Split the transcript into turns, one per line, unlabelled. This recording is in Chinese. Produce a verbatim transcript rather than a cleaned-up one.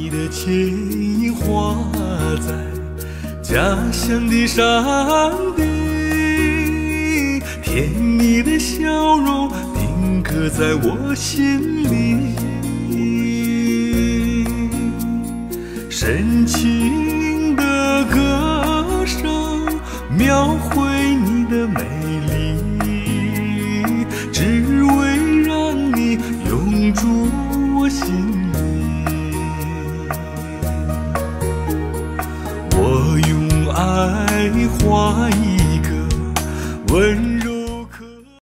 你的牵引画在家乡的山顶，甜蜜的笑容定格在我心里，深情的歌声描绘你的美丽，只为让你永驻我心里。我用爱画一个温